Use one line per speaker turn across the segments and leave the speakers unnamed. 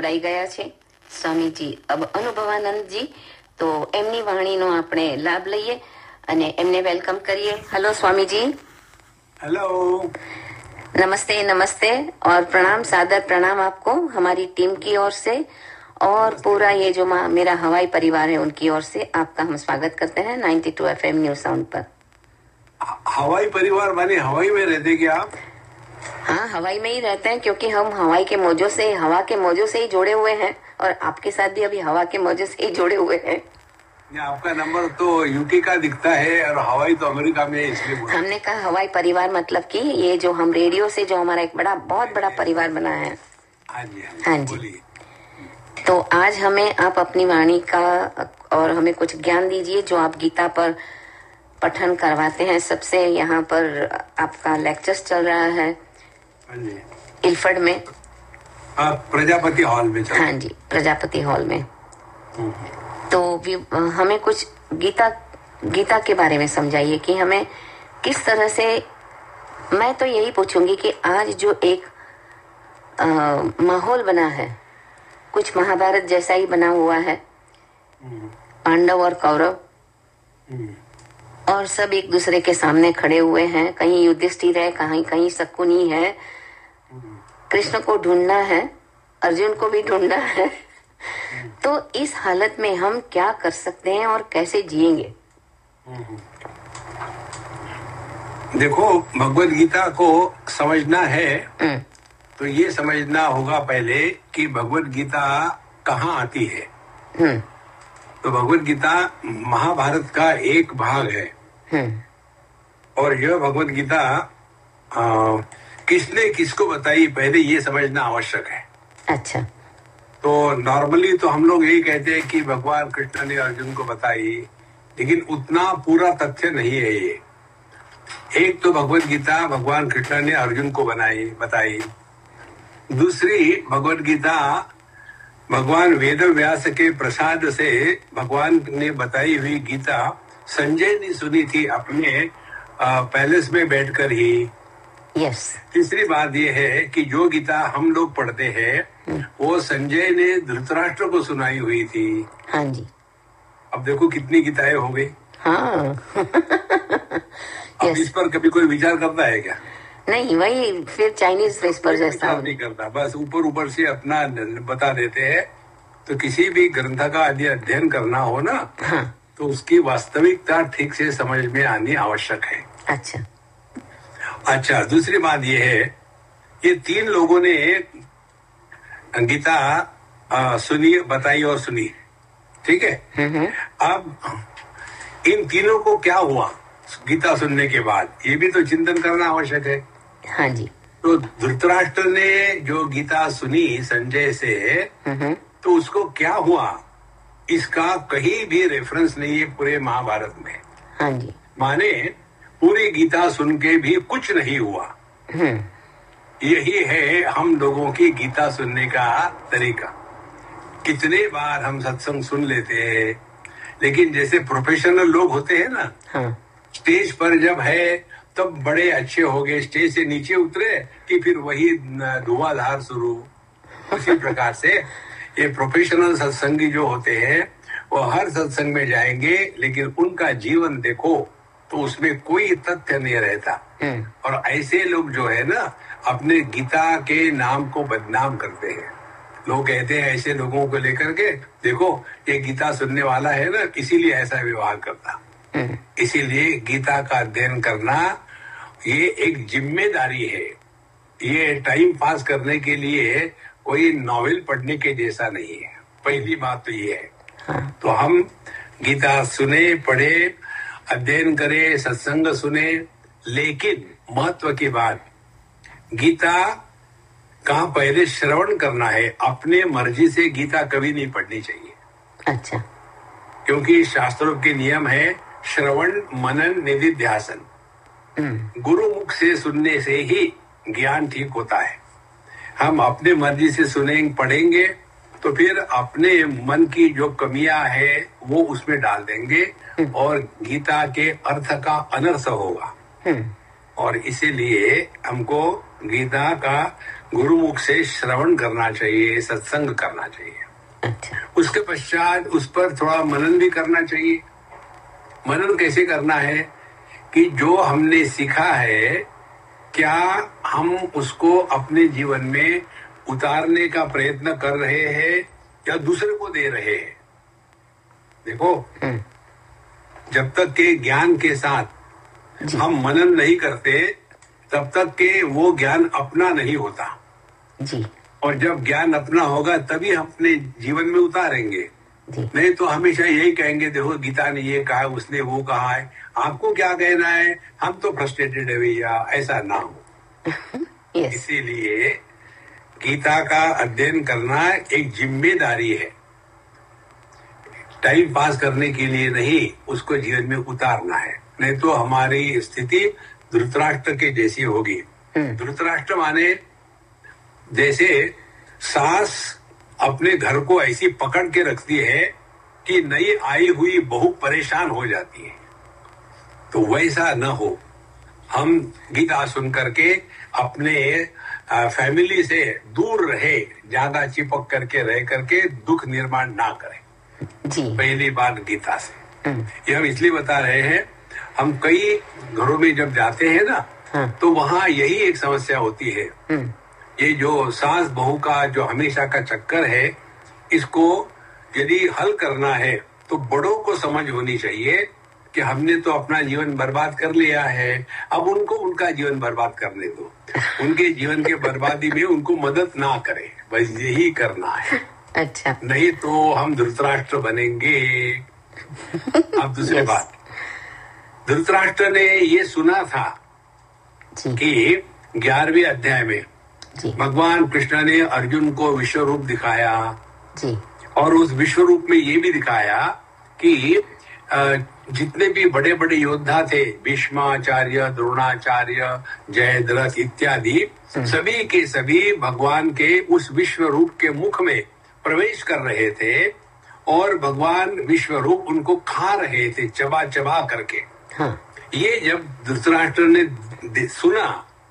જોડાઈ ગયા છે સ્વામીજી અનુભવાનંદજી. તો એમની વાણીનો આપણે લાભ લઈએ અને એમને વેલકમ કરીએ. હેલો સ્વામીજી.
हेलो,
नमस्ते नमस्ते और प्रणाम, सादर प्रणाम आपको हमारी टीम की ओर से और पूरा ये जो मेरा हवाई परिवार है उनकी ओर से आपका हम स्वागत करते हैं 92 FM न्यूज साउंड पर.
हवाई परिवार माने हवाई में रहते क्या आप?
हाँ, हवाई में ही रहते हैं क्योंकि हम हवा के मौजों से ही जुड़े हुए हैं और आपके साथ भी अभी हवा के मौजों से ही जुड़े हुए हैं.
आपका नंबर तो यूके का दिखता है और हवाई तो अमेरिका में है, इसलिए
हमने कहा हवाई परिवार मतलब कि ये जो हम रेडियो से जो हमारा एक बहुत बड़ा परिवार बना है. हाँ जी. तो आज हमें आप अपनी वाणी का और हमें कुछ ज्ञान दीजिए जो आप गीता पर पठन करवाते हैं. सबसे यहाँ पर आपका लेक्चर्स चल रहा है इल्फर्ड में.
प्रजापति हॉल में.
हाँ जी, प्रजापति हॉल में. तो हमें कुछ गीता के बारे में समझाइए कि हमें किस तरह से. मैं तो यही पूछूंगी कि आज जो एक माहौल बना है कुछ महाभारत जैसा ही बना हुआ है. पांडव और कौरव और सब एक दूसरे के सामने खड़े हुए हैं. कहीं युधिष्ठिर है, कहीं शकुनी है. कृष्ण को ढूंढना है, अर्जुन को भी ढूंढना है. तो इस हालत में हम क्या कर सकते हैं और कैसे जिएंगे?
देखो, भगवत गीता को समझना है तो ये समझना होगा पहले कि भगवत गीता कहाँ आती है. तो भगवत गीता महाभारत का एक भाग है. और यह भगवत गीता किसने किसको बताई पहले ये समझना आवश्यक है.
अच्छा.
तो नॉर्मली तो हम लोग यही कहते हैं कि भगवान कृष्ण ने अर्जुन को बताई, लेकिन उतना पूरा तथ्य नहीं है ये. एक तो भगवत गीता भगवान कृष्ण ने अर्जुन को बताई. दूसरी भगवत गीता भगवान वेद व्यास के प्रसाद से भगवान ने बताई हुई गीता संजय ने सुनी थी अपने पैलेस में बैठकर ही.
यस.
तीसरी बात यह है कि जो गीता हम लोग पढ़ते हैं वो संजय ने धृतराष्ट्र को सुनाई हुई थी.
हाँ जी.
अब देखो कितनी गीताएं हो गई.
हाँ.
अब इस पर कभी कोई विचार करता है क्या?
नहीं, वही फिर चाइनीज पर जैसा
नहीं करता, बस ऊपर से अपना बता देते हैं. तो किसी भी ग्रंथ का यदि अध्ययन करना हो ना,
हाँ,
तो उसकी वास्तविकता ठीक से समझ में आनी आवश्यक है. अच्छा, दूसरी बात यह है, ये तीन लोगों ने गीता सुनी, बताई और सुनी. ठीक है. अब इन तीनों को क्या हुआ गीता सुनने के बाद, ये भी तो चिंतन करना आवश्यक है.
हाँ जी.
तो धृतराष्ट्र ने जो गीता सुनी संजय से, तो उसको क्या हुआ इसका कहीं भी रेफरेंस नहीं है पूरे महाभारत में.
हाँ जी.
माने पूरी गीता सुन के भी कुछ नहीं हुआ. यही है हम लोगों की गीता सुनने का तरीका. कितने बार हम सत्संग सुन लेते हैं, लेकिन जैसे प्रोफेशनल लोग होते हैं ना,
हाँ,
स्टेज पर जब है तब बड़े अच्छे हो गए, स्टेज से नीचे उतरे कि फिर वही धुआंधार शुरू. उसी प्रकार से ये प्रोफेशनल सत्संगी जो होते हैं वो हर सत्संग में जाएंगे, लेकिन उनका जीवन देखो तो उसमें कोई तथ्य नहीं रहता. और ऐसे लोग जो है ना अपने गीता के नाम को बदनाम करते हैं. लोग कहते हैं ऐसे लोगों को लेकर के, देखो ये गीता सुनने वाला है ना, इसीलिए ऐसा व्यवहार करता. इसीलिए गीता का अध्ययन करना ये एक जिम्मेदारी है. ये टाइम पास करने के लिए कोई नॉवेल पढ़ने के जैसा नहीं है. पहली बात तो ये है. तो हम गीता सुने, पढ़े, अध्ययन करें, सत्संग सुने, लेकिन महत्व की बात, गीता का पहले श्रवण करना है. अपने मर्जी से गीता कभी नहीं पढ़नी चाहिए.
अच्छा.
क्योंकि शास्त्रों के नियम है श्रवण मनन निधिध्यासन. गुरु मुख से सुनने से ही ज्ञान ठीक होता है. हम अपने मर्जी से सुनेंगे, पढ़ेंगे तो फिर अपने मन की जो कमियां है वो उसमें डाल देंगे और गीता के अर्थ का अनर्थ होगा. और इसीलिए हमको गीता का गुरुमुख से श्रवण करना चाहिए, सत्संग करना चाहिए।
अच्छा।
उसके पश्चात उस पर थोड़ा मनन भी करना चाहिए। मनन कैसे करना है कि जो हमने सीखा है क्या हम उसको अपने जीवन में उतारने का प्रयत्न कर रहे हैं या दूसरे को दे रहे हैं। देखो, जब तक के ज्ञान के साथ हम मनन नहीं करते तब तक के वो ज्ञान अपना नहीं होता
जी।
और जब ज्ञान अपना होगा तभी हम अपने जीवन में उतारेंगे। नहीं तो हमेशा यही कहेंगे, देखो गीता ने ये कहा, उसने वो कहा है, आपको क्या कहना है, हम तो फ्रस्ट्रेटेड है भैया, ऐसा ना हो।
yes.
इसीलिए गीता का अध्ययन करना एक जिम्मेदारी है, टाइम पास करने के लिए नहीं, उसको जीवन में उतारना है। नहीं तो हमारी स्थिति धृतराष्ट्र के जैसी होगी। धृतराष्ट्र माने जैसे सास अपने घर को ऐसी पकड़ के रखती है कि नई आई हुई बहू परेशान हो जाती है, तो वैसा न हो। हम गीता सुन करके अपने फैमिली से दूर रहे, ज्यादा चिपक करके रह करके दुख निर्माण ना करें
जी।
पहली बात गीता से ये हम इसलिए बता रहे हैं, हम कई घरों में जब जाते हैं ना, तो वहाँ यही एक समस्या होती है। ये जो सास बहू का जो हमेशा का चक्कर है, इसको यदि हल करना है तो बड़ों को समझ होनी चाहिए कि हमने तो अपना जीवन बर्बाद कर लिया है, अब उनको उनका जीवन बर्बाद करने दो। उनके जीवन के बर्बादी में उनको मदद ना करें, बस यही करना है।
अच्छा।
नहीं तो हम धृतराष्ट्र बनेंगे। अब दूसरी बात, धृतराष्ट्र ने ये सुना था कि 11वें अध्याय में भगवान कृष्ण ने अर्जुन को विश्व रूप दिखाया
जी। और
उस विश्व रूप में ये भी दिखाया कि जितने भी बड़े बड़े योद्धा थे, भीष्माचार्य, द्रोणाचार्य, जयद्रथ इत्यादि, सभी के सभी भगवान के उस विश्व रूप के मुख में प्रवेश कर रहे थे और भगवान विश्व रूप उनको खा रहे थे, चबा चबा करके। ये जब धृतराष्ट्र ने सुना,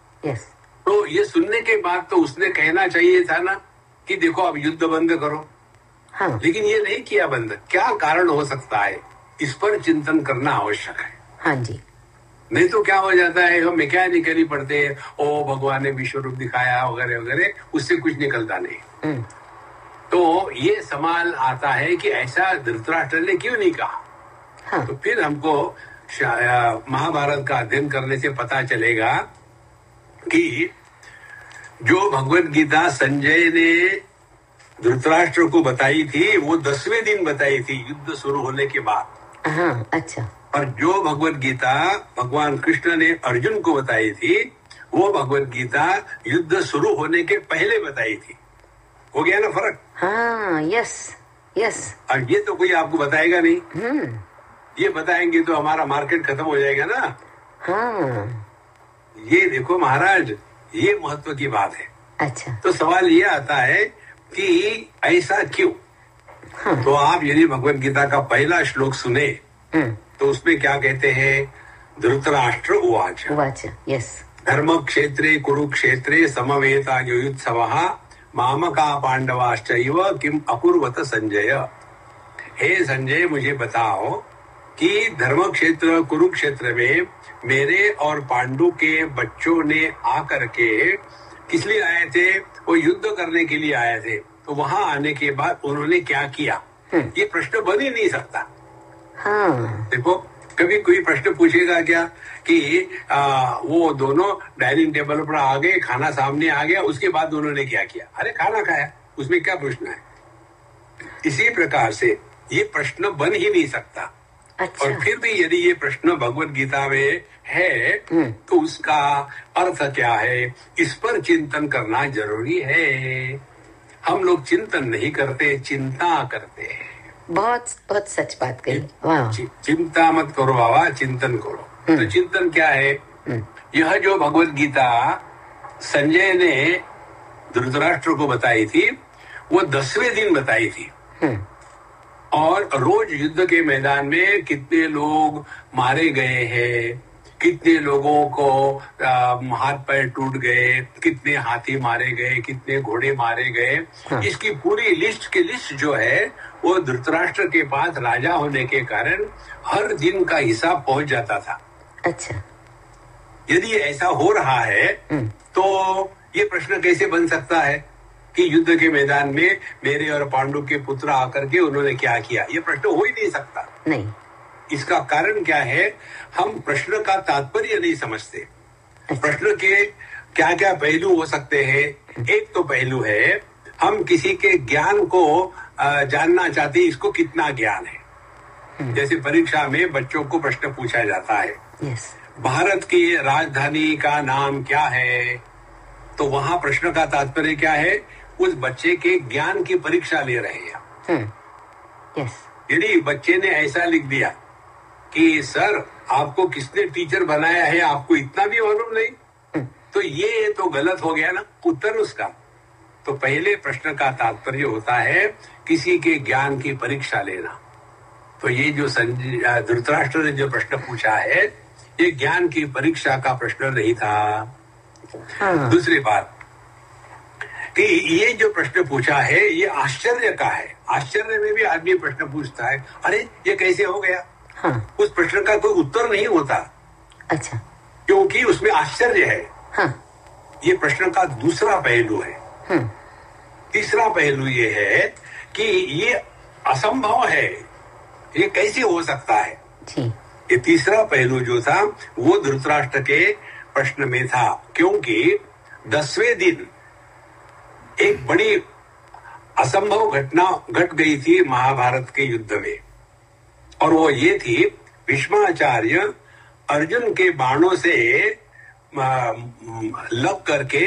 तो ये सुनने के बाद तो उसने कहना चाहिए था ना कि देखो अब युद्ध बंद करो। लेकिन ये नहीं किया बंद। क्या कारण हो सकता है, इस पर चिंतन करना आवश्यक है।
हाँ जी।
नहीं तो क्या हो जाता है, हम मैकेनिकली पढ़ते हैं, ओ भगवान ने विश्व रूप दिखाया वगैरह वगैरह, उससे कुछ निकलता नहीं। तो ये सवाल आता है कि ऐसा धृतराष्ट्र ने क्यों नहीं कहा। तो फिर हमको महाभारत का अध्ययन करने से पता चलेगा कि जो भगवत गीता संजय ने धृतराष्ट्र को बताई थी, वो 10वें दिन बताई थी, युद्ध शुरू होने के बाद।
अच्छा।
और जो भगवत गीता भगवान कृष्ण ने अर्जुन को बताई थी, वो भगवत गीता युद्ध शुरू होने के पहले बताई थी। हो गया ना फर्क।
हाँ, यस यस।
और ये तो कोई आपको बताएगा नहीं। ये बताएंगे तो हमारा मार्केट खत्म हो जाएगा ना। ये देखो महाराज, ये महत्व की बात है।
अच्छा।
तो सवाल ये आता है कि ऐसा क्यों। तो आप यदि भगवत गीता का पहला श्लोक सुने तो उसमें क्या कहते हैं, धृतराष्ट्र उवाच।
यस।
धर्म क्षेत्रे कुरुक्षेत्रे समवेता युयुत्सवः मामका पांडवाश्चैव किम अकुर्वत संजय। हे संजय, मुझे बताओ कि धर्म क्षेत्र कुरुक्षेत्र में मेरे और पांडु के बच्चों ने आकर के किस लिए आए थे, वो युद्ध करने के लिए आए थे। तो वहां आने के बाद उन्होंने क्या किया, ये प्रश्न बन ही नहीं सकता। देखो, कभी कोई प्रश्न पूछेगा क्या कि वो दोनों डाइनिंग टेबल पर आ गए, खाना सामने आ गया, उसके बाद उन्होंने क्या किया। अरे खाना खाया, उसमें क्या प्रश्न है। इसी प्रकार से ये प्रश्न बन ही नहीं सकता। अच्छा। और फिर भी यदि ये प्रश्न भगवत गीता में है तो उसका अर्थ क्या है, इस पर चिंतन करना जरूरी है। हम लोग चिंतन नहीं करते, चिंता करते हैं।
बहुत बहुत सच बात कही।
चिंता मत करो बाबा, चिंतन करो। तो चिंतन क्या है, यह जो भगवत गीता संजय ने धृतराष्ट्र को बताई थी, वो 10वें दिन बताई थी। और रोज युद्ध के मैदान में कितने लोग मारे गए हैं, कितने लोगों को हाथ पैर टूट गए, कितने हाथी मारे गए, कितने घोड़े मारे गए।
हाँ।
इसकी पूरी लिस्ट की लिस्ट जो है वो धृतराष्ट्र के पास राजा होने के कारण हर दिन का हिसाब पहुंच जाता था।
अच्छा,
यदि ऐसा हो रहा है तो ये प्रश्न कैसे बन सकता है कि युद्ध के मैदान में मेरे और पांडु के पुत्र आकर के उन्होंने क्या किया? ये प्रश्न हो ही नहीं सकता।
नहीं।
इसका कारण क्या है? हम प्रश्न का तात्पर्य नहीं समझते।
अच्छा।
प्रश्न के क्या क्या पहलू हो सकते हैं? एक तो पहलू है हम किसी के ज्ञान को जानना चाहते हैं, इसको कितना ज्ञान है। जैसे परीक्षा में बच्चों को प्रश्न पूछा जाता है,
यस,
भारत की राजधानी का नाम क्या है? तो वहां प्रश्न का तात्पर्य क्या है? उस बच्चे के ज्ञान की परीक्षा ले रहे हैं।
यस।
यदि बच्चे ने ऐसा लिख दिया कि सर आपको किसने टीचर बनाया है, आपको इतना भी मालूम नहीं, तो ये तो गलत हो गया ना उत्तर उसका। तो पहले प्रश्न का तात्पर्य होता है किसी के ज्ञान की परीक्षा लेना। तो ये जो धृतराष्ट्र ने जो प्रश्न पूछा है ये ज्ञान की परीक्षा का प्रश्न नहीं था।
हाँ।
दूसरी बात कि ये जो प्रश्न पूछा है ये आश्चर्य का है। आश्चर्य में भी आदमी प्रश्न पूछता है, अरे ये कैसे हो गया?
हाँ।
उस प्रश्न का कोई उत्तर नहीं होता।
अच्छा,
क्योंकि उसमें आश्चर्य है।
हाँ।
ये प्रश्न का दूसरा पहलू है। तीसरा पहलू ये है कि ये असंभव है, ये कैसे हो सकता है
जी।
ये तीसरा पहलू जो था वो धृतराष्ट्र के प्रश्न में था, क्योंकि 10वें दिन एक बड़ी असंभव घटना घट गई थी महाभारत के युद्ध में, और वो ये थी भीष्माचार्य अर्जुन के बाणों से लग करके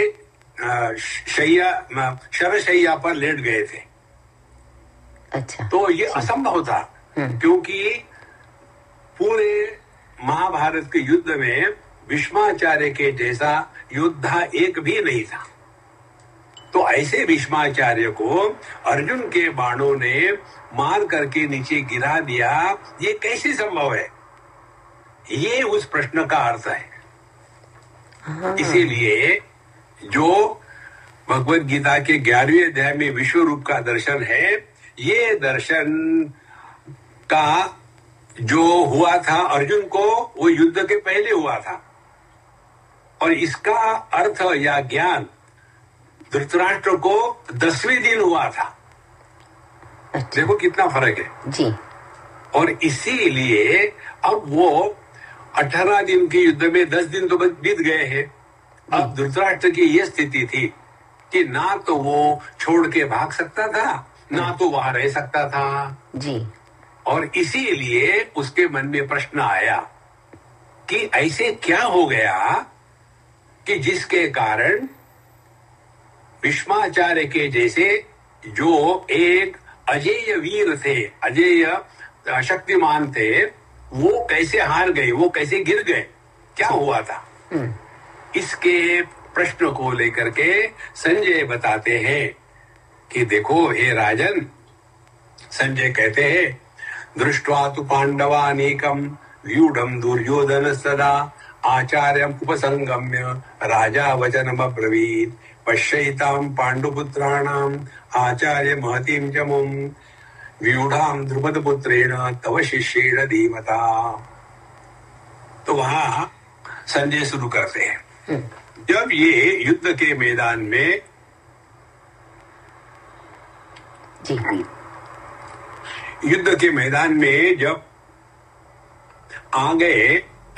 शरशैया पर लेट गए थे।
अच्छा।
तो ये असंभव था, क्योंकि पूरे महाभारत के युद्ध में भीष्माचार्य के जैसा योद्धा एक भी नहीं था। तो ऐसे भीष्माचार्य को अर्जुन के बाणों ने मार करके नीचे गिरा दिया, ये कैसे संभव है? ये उस प्रश्न का अर्थ है। इसीलिए जो भगवत गीता के 11वें अध्याय में विश्व रूप का दर्शन है, ये दर्शन का जो हुआ था अर्जुन को वो युद्ध के पहले हुआ था, और इसका अर्थ या ज्ञान धृतराष्ट्र को 10वें दिन हुआ था।
अच्छा।
देखो कितना फर्क है
जी।
और इसीलिए अब वो 18 दिन के युद्ध में 10 दिन तो बीत गए हैं। अब धृतराष्ट्र की ये स्थिति थी कि ना तो वो छोड़ के भाग सकता था, ना तो वहां रह सकता था
जी।
और इसीलिए उसके मन में प्रश्न आया कि ऐसे क्या हो गया कि जिसके कारण भीष्माचार्य के जैसे जो एक अजेय वीर थे, अजेय शक्तिमान थे, वो कैसे हार गए, वो कैसे गिर गए, क्या हुआ था? इसके प्रश्न को लेकर के संजय बताते हैं कि देखो हे राजन, संजय कहते हैं दृष्ट्वा तु पांडवानीकम व्यूढ़म दुर्योधन सदा आचार्यम उपसंगम्य राजा वचनम अब्रवीत पश्यैताम पांडुपुत्राणाम आचार्य महतीम च मुम व्यूढ़ाम द्रुपद पुत्रेण तव शिष्येण धीमता। तो वहां संजय शुरू करते हैं, जब ये युद्ध के मैदान में
जी।
युद्ध के मैदान में जब आ गए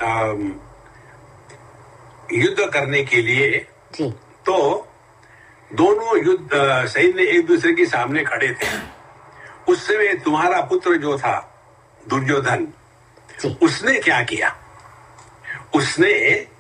युद्ध करने के लिए
जी।
तो दोनों युद्ध सैन्य एक दूसरे के सामने खड़े थे। उस समय तुम्हारा पुत्र जो था दुर्योधन, उसने क्या किया? उसने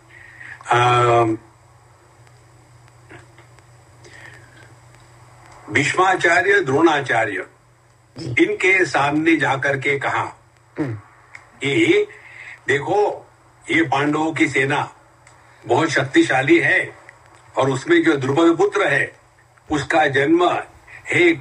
भीष्माचार्य, द्रोणाचार्य इनके सामने जाकर के कहा कि देखो ये पांडवों की सेना बहुत शक्तिशाली है और उसमें जो द्रुपद पुत्र है उसका जन्म हे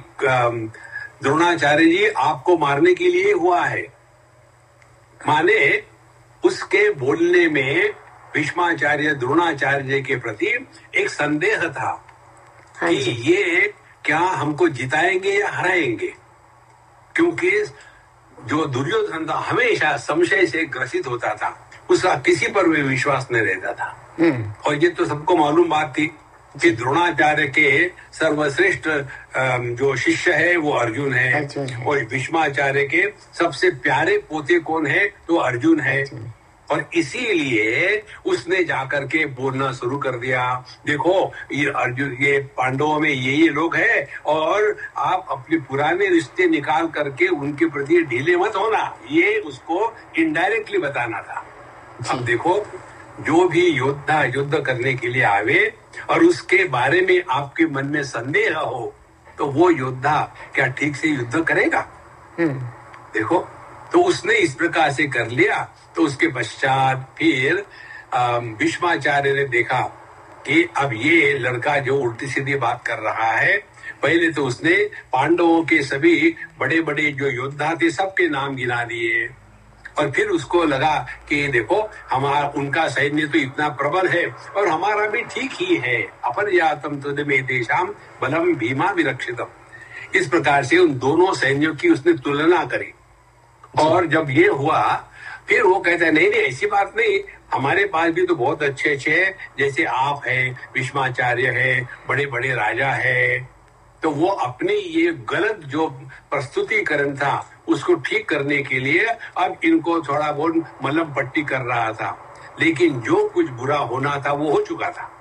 द्रोणाचार्य जी आपको मारने के लिए हुआ है। माने उसके बोलने में भीष्माचार्य द्रोणाचार्य के प्रति एक संदेह था कि ये क्या हमको जिताएंगे या हराएंगे, क्योंकि जो दुर्योधन था हमेशा संशय से ग्रसित होता था, उसका किसी पर भी विश्वास नहीं रहता था। और ये तो सबको मालूम बात थी कि द्रोणाचार्य के सर्वश्रेष्ठ जो शिष्य है वो अर्जुन है, और भीष्माचार्य के सबसे प्यारे पोते कौन है तो अर्जुन है। और इसीलिए उसने जाकर के बोलना शुरू कर दिया, देखो ये अर्जुन, ये पांडवों में ये लोग हैं और आप अपने पुराने रिश्ते निकाल करके उनके प्रति ढीले मत होना, ये उसको इनडायरेक्टली बताना था। अब देखो, जो भी योद्धा युद्ध करने के लिए आवे और उसके बारे में आपके मन में संदेह हो तो वो योद्धा क्या ठीक से युद्ध करेगा? देखो, तो उसने इस प्रकार से कर लिया। तो उसके पश्चात फिर भीष्माचार्य ने देखा कि अब ये लड़का जो उल्टी सीधी बात कर रहा है, पहले तो उसने पांडवों के सभी बड़े बड़े जो योद्धा थे सबके नाम गिना दिए, और फिर उसको लगा कि देखो हमारा उनका सैन्य तो इतना प्रबल है और हमारा भी ठीक ही है, अपर्याप्तम तदमे तेषां बलम भीमा विरक्षितम। इस प्रकार से उन दोनों सैन्यों की उसने तुलना करी। और जब ये हुआ फिर वो कहता है नहीं ऐसी बात नहीं, हमारे पास भी तो बहुत अच्छे अच्छे जैसे आप हैं, भीष्माचार्य है, बड़े बड़े राजा है। तो वो अपनी ये गलत जो प्रस्तुतिकरण था उसको ठीक करने के लिए अब इनको थोड़ा बहुत मलम पट्टी कर रहा था, लेकिन जो कुछ बुरा होना था वो हो चुका था।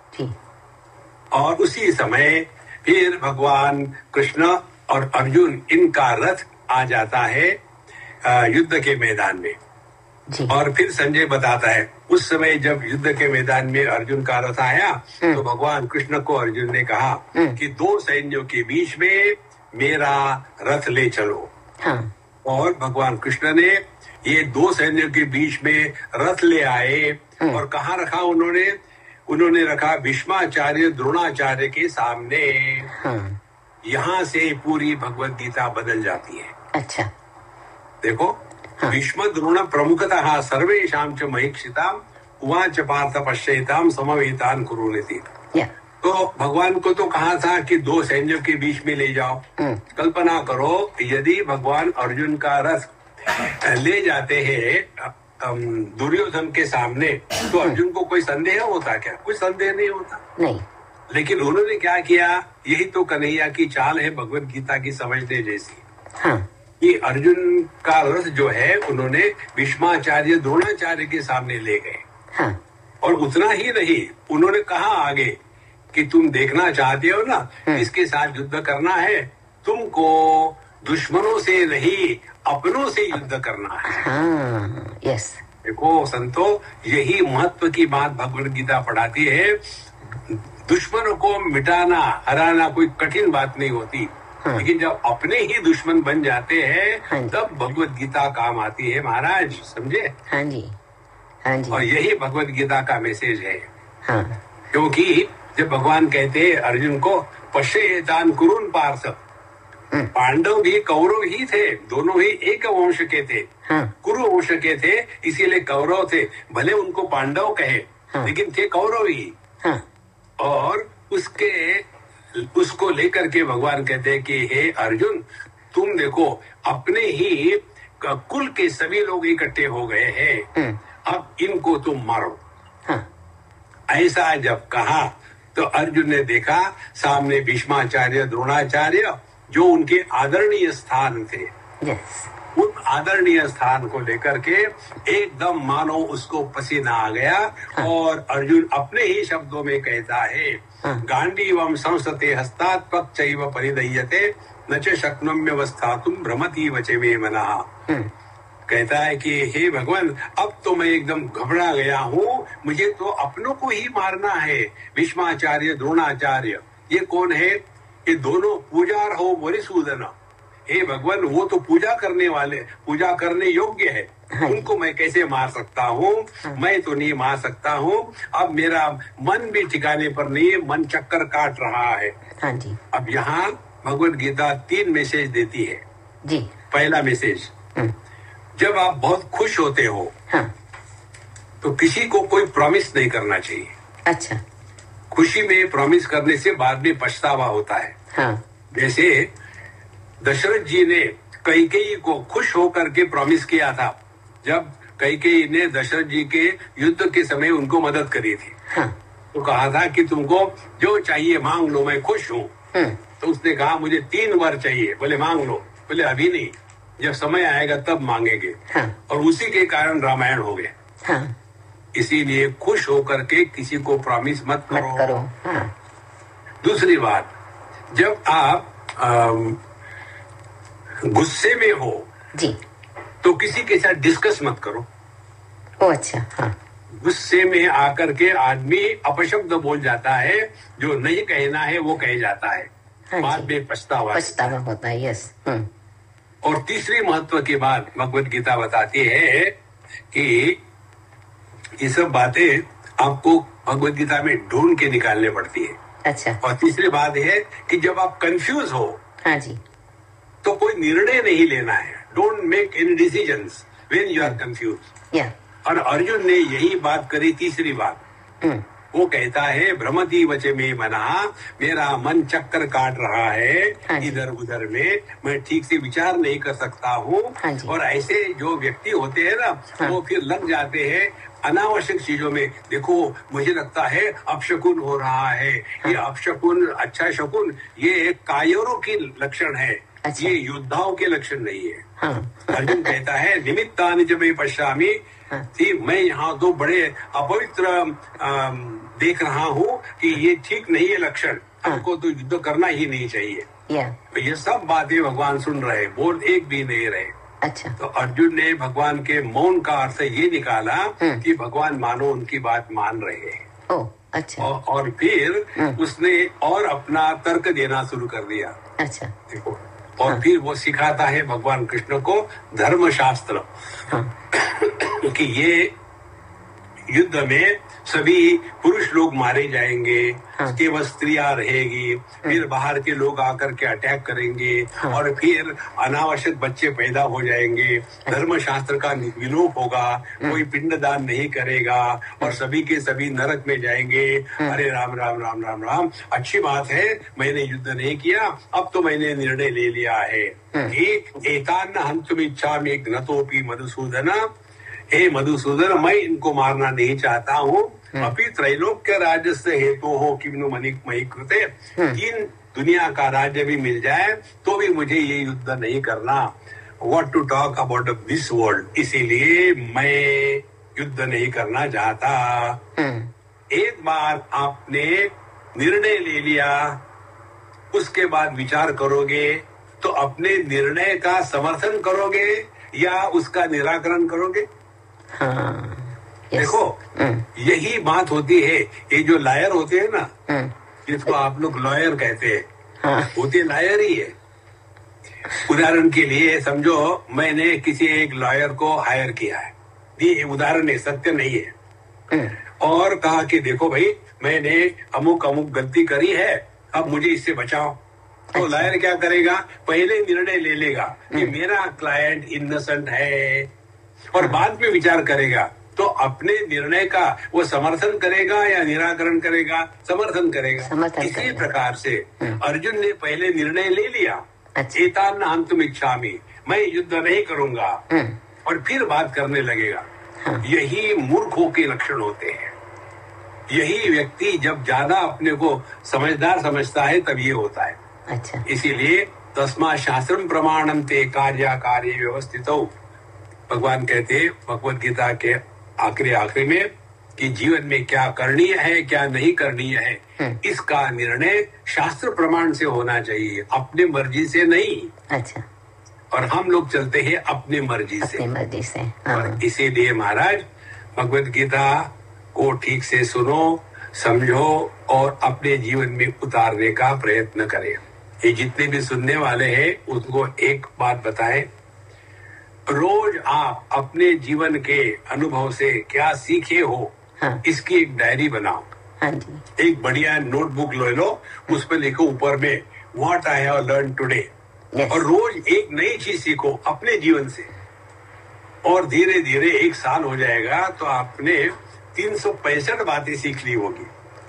और उसी समय फिर भगवान कृष्ण और अर्जुन इनका रथ आ जाता है युद्ध के मैदान में। और फिर संजय बताता है उस समय जब युद्ध के मैदान में अर्जुन का रथ आया तो भगवान कृष्ण को अर्जुन ने कहा कि दो सैन्यों के बीच में मेरा रथ ले चलो। और भगवान कृष्ण ने ये दो सैन्यों के बीच में रथ ले आए और कहाँ रखा उन्होंने रखा भीष्माचार्य द्रोणाचार्य के सामने। यहाँ से पूरी भगवत गीता बदल जाती है। अच्छा, देखो, भीष्म द्रोण प्रमुखतः सर्वेषां च महीक्षिताम् उवाच पार्थ पश्येताम् समवेतान् कुरुनिति। तो भगवान को तो कहा था कि दो सैन्यों के बीच में ले जाओ। कल्पना करो यदि भगवान अर्जुन का रथ ले जाते हैं दुर्योधन के सामने तो अर्जुन को कोई संदेह होता क्या? कोई संदेह नहीं होता। नहीं। लेकिन उन्होंने क्या किया, यही तो कन्हैया की चाल है भगवत गीता की समझने जैसी। कि अर्जुन का रथ जो है उन्होंने भीष्माचार्य द्रोणाचार्य के सामने ले गए। और उतना ही नहीं, उन्होंने कहा आगे कि तुम देखना चाहते हो ना इसके साथ युद्ध करना है, तुमको दुश्मनों से नहीं अपनों से युद्ध करना है। यस। देखो संतो, यही महत्व की बात भगवत गीता पढ़ाती है। दुश्मनों को मिटाना हराना कोई कठिन बात नहीं होती, लेकिन जब अपने ही दुश्मन बन जाते हैं तब भगवत गीता काम आती है महाराज, समझे? हाँ जी, हाँ जी। और यही भगवत गीता का मैसेज है। क्योंकि जब भगवान कहते हैं अर्जुन को पश्येतान् कुरुन् पार्थ, पांडव भी कौरव ही थे, दोनों ही एक वंश के थे, कुरु वंश के थे, इसीलिए कौरव थे। भले उनको पांडव कहे लेकिन थे कौरव ही। और उसको लेकर के भगवान कहते हैं कि हे अर्जुन, तुम देखो अपने ही कुल के सभी लोग इकट्ठे हो गए हैं, अब इनको तुम मारो। ऐसा जब कहा तो अर्जुन ने देखा सामने भीष्माचार्य द्रोणाचार्य जो उनके आदरणीय स्थान थे। उन आदरणीय स्थान को लेकर के एकदम मानो उसको पसीना आ गया। और अर्जुन अपने ही शब्दों में कहता है गांडीवं संसते हस्तात् पक्चैव परिदह्यते न च शक्नोम्यवस्थातुं भ्रमति वचे मे मनः। कहता है कि हे भगवान, अब तो मैं एकदम घबरा गया हूँ, मुझे तो अपनों को ही मारना है। भीष्माचार्य द्रोणाचार्य ये कौन है? ये दोनों पूजार हो मधुसूदन। हे भगवान, वो तो पूजा करने वाले, पूजा करने योग्य है, उनको मैं कैसे मार सकता हूँ? मैं तो नहीं मार सकता हूँ। अब मेरा मन भी ठिकाने पर नहीं है, मन चक्कर काट रहा है। हाँ जी। अब यहाँ भगवत गीता 3 मैसेज देती है जी। पहला मैसेज, जब आप बहुत खुश होते हो तो किसी को कोई प्रॉमिस नहीं करना चाहिए।
अच्छा।
खुशी में प्रॉमिस करने से बाद में पछतावा होता है।
हाँ।
जैसे दशरथ जी ने कैकेयी को खुश होकर के प्रॉमिस किया था, जब कैकेयी ने दशरथ जी के युद्ध के समय उनको मदद करी थी।
हाँ।
तो कहा था कि तुमको जो चाहिए मांग लो, मैं खुश हूँ। तो उसने कहा मुझे 3 वर चाहिए। बोले मांग लो। बोले अभी नहीं, जब समय आएगा तब मांगेंगे।
हाँ। और
उसी के कारण रामायण हो गया।
हाँ।
इसीलिए खुश होकर के किसी को प्रॉमिस मत करो।
हाँ।
दूसरी बात, जब आप गुस्से में हो
जी,
तो किसी के साथ डिस्कस मत करो।
ओ अच्छा। हाँ।
गुस्से में आकर के आदमी अपशब्द बोल जाता है, जो नहीं कहना है वो कह जाता है।
हाँ,
बाद में पछतावा
होता है। यस।
और तीसरी महत्व की बात भगवत गीता बताती है कि ये सब बातें आपको भगवत गीता में ढूंढ के निकालने पड़ती है।
अच्छा।
और तीसरी बात है कि जब आप कंफ्यूज हो,
हाँ जी,
तो कोई निर्णय नहीं लेना है। Don't make any decisions when you are confused. और अर्जुन ने यही बात करी। तीसरी बात, वो कहता है भ्रमति वचे में मना, मेरा मन चक्कर काट रहा है इधर उधर में, मैं ठीक से विचार नहीं कर सकता हूँ। और ऐसे जो व्यक्ति होते हैं ना, वो फिर लग जाते हैं अनावश्यक चीजों में। देखो मुझे लगता है अपशकुन हो रहा है। ये अपशकुन, अच्छा शकुन, ये कायरों की लक्षण है। ये योद्धाओं के लक्षण नहीं है। अर्जुन कहता है निमित्तानि च मैं पश्यामि, मैं यहाँ तो बड़े अपवित्र देख रहा हूँ कि ये ठीक नहीं है लक्षण, हमको तो युद्ध करना ही नहीं चाहिए। तो ये सब बातें भगवान सुन रहे, बोल एक भी नहीं रहे।
अच्छा।
तो अर्जुन ने भगवान के मौन का अर्थ ये निकाला कि भगवान मानो उनकी बात मान रहे हैं।
अच्छा।
और फिर उसने और अपना तर्क देना शुरू कर दिया।
अच्छा।
देखो, और फिर वो सिखाता है भगवान कृष्ण को धर्मशास्त्र कि ये युद्ध में सभी पुरुष लोग मारे जाएंगे, केवल स्त्रियां रहेगी, फिर बाहर के लोग आकर के अटैक करेंगे, और फिर अनावश्यक बच्चे पैदा हो जाएंगे, धर्मशास्त्र का विलोप होगा, कोई पिंडदान नहीं करेगा, और सभी के सभी नरक में जाएंगे। अरे राम राम राम राम राम, अच्छी बात है, मैंने युद्ध नहीं किया, अब तो मैंने निर्णय ले लिया है कि एतान्न हन्तुमिच्छामि एक नतोपि मधुसूदन, हे मधुसूदन, मैं इनको मारना नहीं चाहता हूँ। अभी त्रैलोक्य राज्य से हेतु हो किन्नु मही कृते, 3 दुनिया का राज्य भी मिल जाए तो भी मुझे ये युद्ध नहीं करना। What to talk about this world, इसीलिए मैं युद्ध नहीं करना चाहता। एक बार आपने निर्णय ले लिया, उसके बाद विचार करोगे तो अपने निर्णय का समर्थन करोगे या उसका निराकरण करोगे। देखो, यही बात होती है। ये जो लायर होते हैं ना, जिसको आप लोग लॉयर कहते हैं, होते लायर ही है। उदाहरण के लिए समझो मैंने किसी एक लॉयर को हायर किया है, ये उदाहरण है, सत्य नहीं है, और कहा कि देखो भाई मैंने अमुक अमुक गलती करी है, अब मुझे इससे बचाओ। तो लॉयर क्या करेगा, पहले निर्णय ले लेगा कि मेरा क्लाइंट इनोसेंट है, और बाद में विचार करेगा। तो अपने निर्णय का वो समर्थन करेगा या निराकरण करेगा, समर्थन करेगा। इसी प्रकार से अर्जुन ने पहले निर्णय ले लिया, एतान्न हन्तुमिच्छामि, मैं युद्ध नहीं करूंगा, और फिर बात करने लगेगा। यही मूर्खों के लक्षण होते हैं। यही व्यक्ति जब ज्यादा अपने को समझदार समझता है तब ये होता है।
अच्छा।
इसीलिए तस्मात् शास्त्रम प्रमाणम ते कार्याकार्ये व्यवस्थितौ, भगवान कहते हैं भगवत गीता के आखिरी में कि जीवन में क्या करणीय है क्या नहीं करणीय है, इसका निर्णय शास्त्र प्रमाण से होना चाहिए, अपने मर्जी से नहीं। अच्छा। और हम लोग चलते हैं अपने मर्जी से। और इसीलिए महाराज भगवत गीता को ठीक से सुनो, समझो और अपने जीवन में उतारने का प्रयत्न करें। ये जितने भी सुनने वाले हैं उनको एक बात बताएं, रोज आप अपने जीवन के अनुभव से क्या सीखे हो, इसकी एक डायरी बनाओ। एक बढ़िया नोटबुक ले लो, उस पर लिखो ऊपर में what I have learn today, और रोज एक नई चीज सीखो अपने जीवन से। और धीरे धीरे 1 साल हो जाएगा तो आपने 365 बातें सीख ली होगी।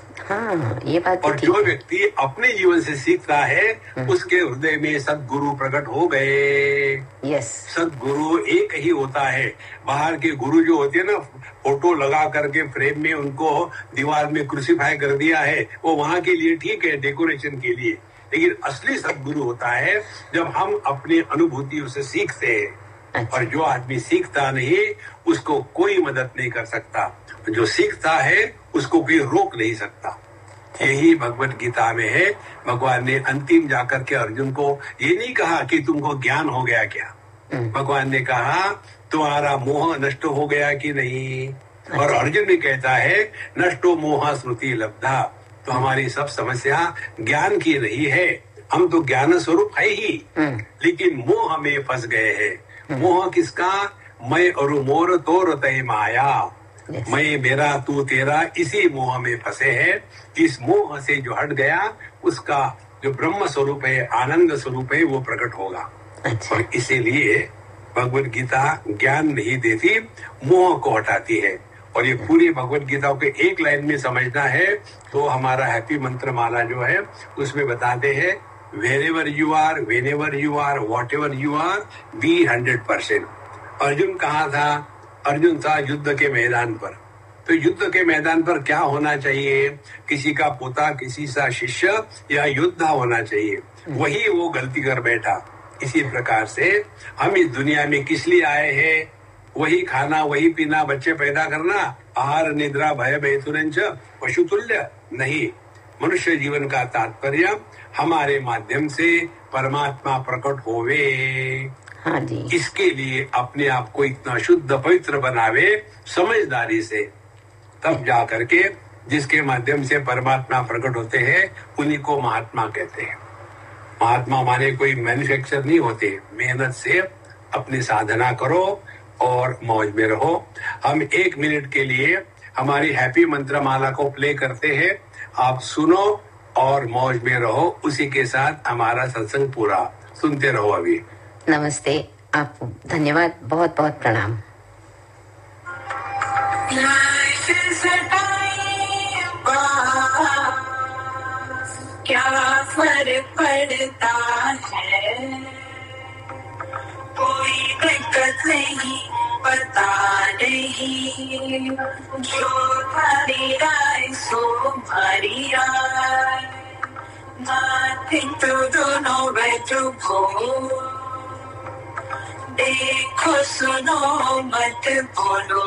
हाँ, ये बात।
और जो व्यक्ति अपने जीवन से सीखता है उसके हृदय में सद्गुरु प्रकट हो गए।
यस,
सद्गुरु एक ही होता है। बाहर के गुरु जो होते हैं ना, फोटो लगा करके फ्रेम में उनको दीवार में क्रूसीफाई कर दिया है, वो वहां के लिए ठीक है, डेकोरेशन के लिए। लेकिन असली सद्गुरु होता है जब हम अपनी अनुभूतियों से सीखते हैं।
अच्छा।
और जो आदमी सीखता नहीं उसको कोई मदद नहीं कर सकता, जो सीखता है उसको कोई रोक नहीं सकता। यही भगवत गीता में है। भगवान ने अंतिम जाकर के अर्जुन को ये नहीं कहा कि तुमको ज्ञान हो गया क्या, भगवान ने कहा तुम्हारा मोह नष्ट हो गया कि नहीं। और अर्जुन भी कहता है नष्टो मोह स्मृति लब्धा। तो हमारी सब समस्या ज्ञान की नहीं है, हम तो ज्ञान स्वरूप है ही, लेकिन मोह में फंस गए हैं। मोह किसका? मैं और मोर तोर तय माया। मैं मेरा तू तेरा, इसी मोह में फंसे हैं। इस मोह से जो हट गया उसका जो ब्रह्म स्वरूप है, आनंद स्वरूप है, वो प्रकट होगा।
अच्छा।
और इसीलिए भगवत गीता ज्ञान नहीं देती, मोह को हटाती है। और ये पूरी भगवत गीता को एक लाइन में समझना है तो हमारा हैप्पी मंत्र माला जो है उसमें बताते हैं wherever you are, whenever you are, whatever you are, be 100%। Arjun कहाँ था? अर्जुन था युद्ध के मैदान पर। तो युद्ध के मैदान पर क्या होना चाहिए? किसी का पोता, किसी का शिष्य या योद्धा होना चाहिए। वही वो गलती कर बैठा। इसी प्रकार से हम इस दुनिया में किस लिए आए हैं? वही खाना, वही पीना, बच्चे पैदा करना, आहार निद्रा भय भयतुरंच पशुतुल्य नहीं। मनुष्य जीवन का तात्पर्य हमारे माध्यम से परमात्मा प्रकट होवे।
हाँ जी।
इसके लिए अपने आप को इतना शुद्ध पवित्र बनावे समझदारी से, तब जा करके जिसके माध्यम से परमात्मा प्रकट होते हैं उन्हीं को महात्मा कहते हैं। महात्मा माने कोई मैन्युफैक्चर नहीं होते। मेहनत से अपनी साधना करो और मौज में रहो। हम 1 मिनट के लिए हमारी हैप्पी मंत्र माला को प्ले करते हैं, आप सुनो और मौज में रहो। उसी के साथ हमारा सत्संग पूरा। सुनते रहो। अभी
नमस्ते, आपको धन्यवाद, बहुत बहुत प्रणाम।
क्या फर्क पड़ता है, कोई दिक्कत नहीं, पता नहीं, जो थारी राय सो हमारी राय। Nothing to do, nowhere to go। देखो सुनो मत बोलो।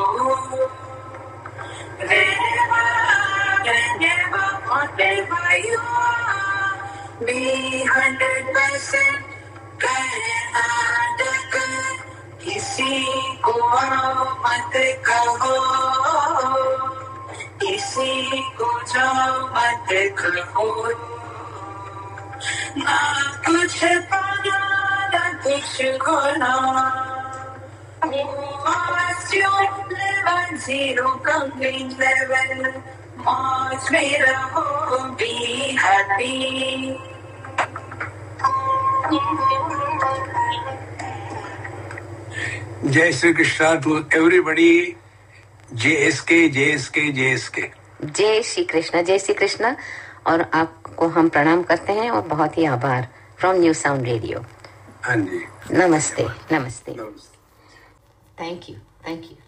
Whatever you are, be 100% Karnataka. किसी को मत कहो, किसी को जाओ मत कहो। ना कुछ पाना ना कुछ खोना। Level 0 coming level. मौज में रहो, be happy.
Jai Shri Krishna to everybody. JSK JSK JSK।
जय श्री कृष्णा, जय श्री कृष्णा। और आपको हम प्रणाम करते हैं और बहुत ही आभार फ्रॉम न्यू साउंड रेडियो।
हाँ जी,
नमस्ते, नमस्ते।
नमस्ते।
Thank you, thank you.